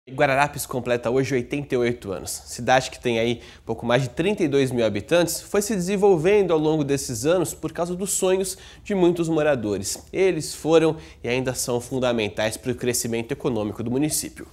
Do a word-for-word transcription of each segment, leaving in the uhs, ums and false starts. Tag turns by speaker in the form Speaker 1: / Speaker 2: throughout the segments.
Speaker 1: Guararapes completa hoje oitenta e oito anos. Cidade que tem aí pouco mais de trinta e dois mil habitantes, foi se desenvolvendo ao longo desses anos por causa dos sonhos de muitos moradores. Eles foram e ainda são fundamentais para o crescimento econômico do município.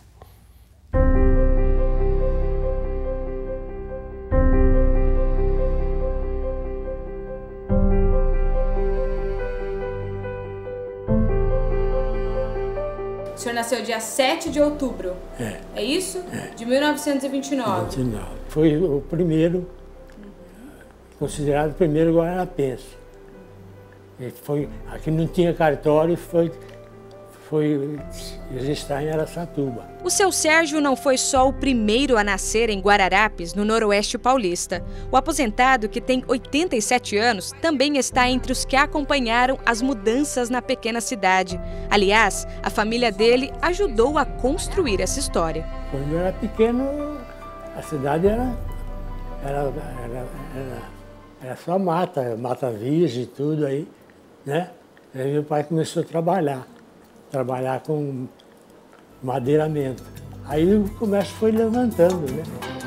Speaker 2: O senhor nasceu dia sete de outubro,
Speaker 3: é,
Speaker 2: é isso?
Speaker 3: É.
Speaker 2: De mil novecentos e vinte e nove.
Speaker 3: vinte e nove. Foi o primeiro, considerado o primeiro guararapense. Ele foi, aqui não tinha cartório, foi, foi registrar em Araçatuba.
Speaker 4: O seu Sérgio não foi só o primeiro a nascer em Guararapes, no noroeste paulista. O aposentado, que tem oitenta e sete anos, também está entre os que acompanharam as mudanças na pequena cidade. Aliás, a família dele ajudou a construir essa história.
Speaker 3: Quando eu era pequeno, a cidade era, era, era, era, era só mata, mata virgem e tudo aí, né? Aí meu pai começou a trabalhar, trabalhar com madeiramento. Aí o comércio foi levantando, né?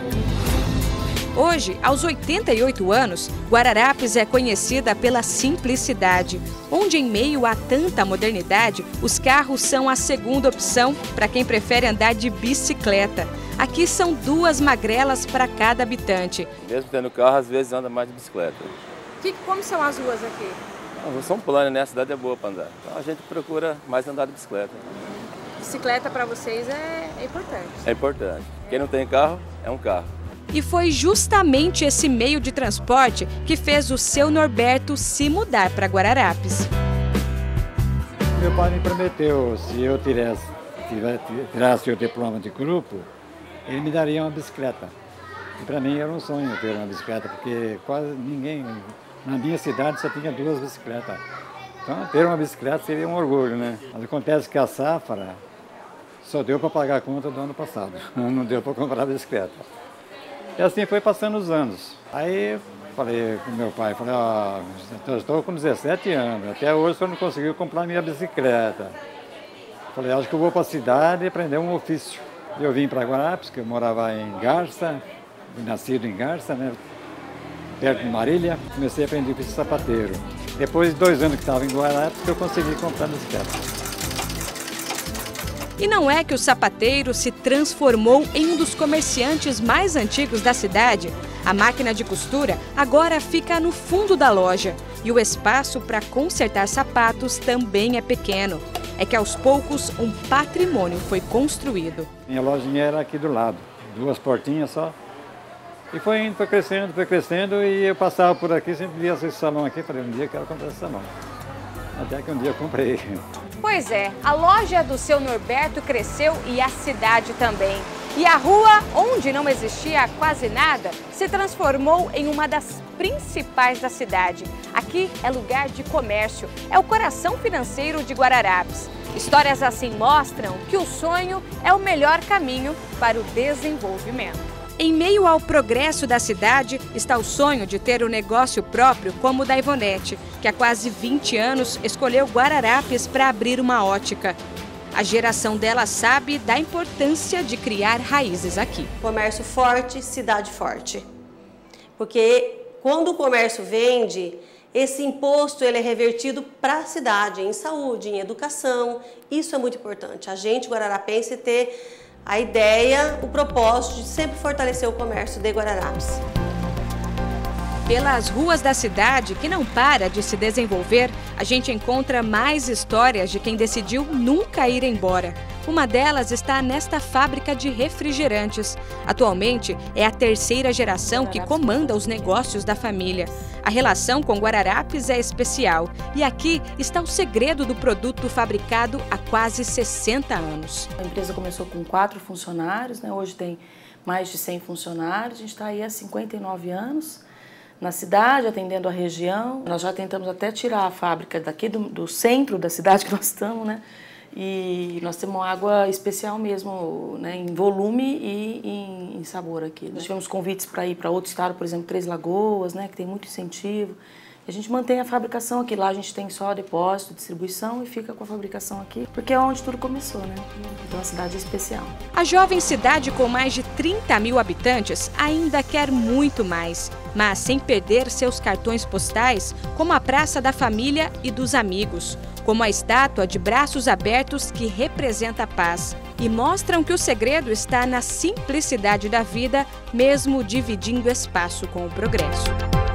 Speaker 4: Hoje, aos oitenta e oito anos, Guararapes é conhecida pela simplicidade, onde em meio a tanta modernidade, os carros são a segunda opção para quem prefere andar de bicicleta. Aqui são duas magrelas para cada habitante.
Speaker 5: Mesmo tendo carro, às vezes anda mais de bicicleta.
Speaker 2: Que, como são as ruas aqui?
Speaker 5: Não, são planos, né? A cidade é boa para andar. Então a gente procura mais andar de bicicleta.
Speaker 2: Bicicleta para vocês é, é importante.
Speaker 5: É importante. Quem não tem carro, é um carro.
Speaker 4: E foi justamente esse meio de transporte que fez o seu Norberto se mudar para Guararapes.
Speaker 6: Meu pai me prometeu, se eu tirasse, tirasse o diploma de grupo, ele me daria uma bicicleta. E para mim era um sonho ter uma bicicleta, porque quase ninguém, na minha cidade só tinha duas bicicletas. Então ter uma bicicleta seria um orgulho, né? Mas acontece que a safra só deu para pagar a conta do ano passado, não deu para comprar a bicicleta. E assim foi passando os anos. Aí falei com meu pai, falei, ó, eu estou com dezessete anos, até hoje eu não conseguiu comprar minha bicicleta. Falei, acho que eu vou para a cidade aprender um ofício. Eu vim para Guararapes, que eu morava em Garça, nascido em Garça, né, perto de Marília. Comecei a aprender o ofício de sapateiro. Depois de dois anos que estava em Guararapes, que eu consegui comprar a bicicleta.
Speaker 4: E não é que o sapateiro se transformou em um dos comerciantes mais antigos da cidade. A máquina de costura agora fica no fundo da loja. E o espaço para consertar sapatos também é pequeno. É que aos poucos um patrimônio foi construído.
Speaker 6: Minha lojinha era aqui do lado, duas portinhas só. E foi indo, foi crescendo, foi crescendo, e eu passava por aqui, sempre via esse salão aqui, falei, um dia eu quero comprar esse salão. Até que um dia eu comprei.
Speaker 2: Pois é, a loja do seu Norberto cresceu e a cidade também. E a rua, onde não existia quase nada, se transformou em uma das principais da cidade. Aqui é lugar de comércio, é o coração financeiro de Guararapes. Histórias assim mostram que o sonho é o melhor caminho para o desenvolvimento.
Speaker 4: Em meio ao progresso da cidade está o sonho de ter um negócio próprio como o da Ivonete, que há quase vinte anos escolheu Guararapes para abrir uma ótica. A geração dela sabe da importância de criar raízes aqui.
Speaker 7: Comércio forte, cidade forte. Porque quando o comércio vende, esse imposto ele é revertido para a cidade, em saúde, em educação. Isso é muito importante. A gente, guararapense, ter a ideia, o propósito de sempre fortalecer o comércio de Guararapes.
Speaker 4: Pelas ruas da cidade, que não para de se desenvolver, a gente encontra mais histórias de quem decidiu nunca ir embora. Uma delas está nesta fábrica de refrigerantes. Atualmente, é a terceira geração que comanda os negócios da família. A relação com Guararapes é especial. E aqui está o segredo do produto fabricado há quase sessenta anos.
Speaker 8: A empresa começou com quatro funcionários, né? Hoje tem mais de cem funcionários. A gente está aí há cinquenta e nove anos. Na cidade, atendendo a região. Nós já tentamos até tirar a fábrica daqui do, do centro da cidade que nós estamos, né? E nós temos água especial mesmo, né? Em volume e em, em sabor aqui. Nós tivemos convites para ir para outro estado, por exemplo, Três Lagoas, né? Que tem muito incentivo. A gente mantém a fabricação aqui. Lá a gente tem só depósito, distribuição e fica com a fabricação aqui, porque é onde tudo começou, né? Então a cidade é especial.
Speaker 4: A jovem cidade com mais de trinta mil habitantes ainda quer muito mais, mas sem perder seus cartões postais, como a Praça da Família e dos Amigos, como a estátua de braços abertos que representa a paz e mostram que o segredo está na simplicidade da vida, mesmo dividindo espaço com o progresso.